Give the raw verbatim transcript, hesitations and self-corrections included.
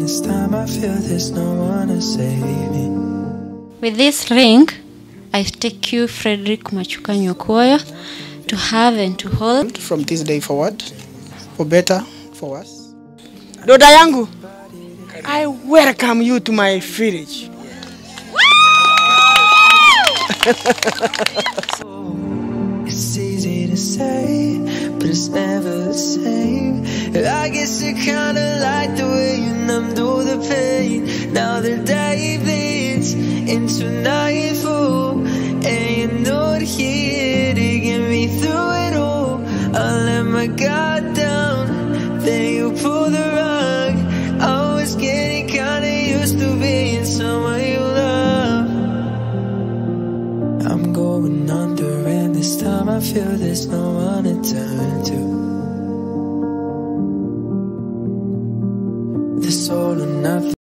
this time I feel there's no one to save me. With this ring, I take you, Fredrick Machuka Nyokoyo, to have and to hold. From this day forward, for better, for worse. Doda yangu, I welcome you to my village. It's easy to say, but it's never the same. I guess you kinda like the way you numbed all the pain. Now the day bleeds into nightfall, and you're not here to get me through it all. I let my guard down, then you pull the rug. I was getting kinda used to being someone you love. I'm going under, and this time I feel there's no one to turn to. This all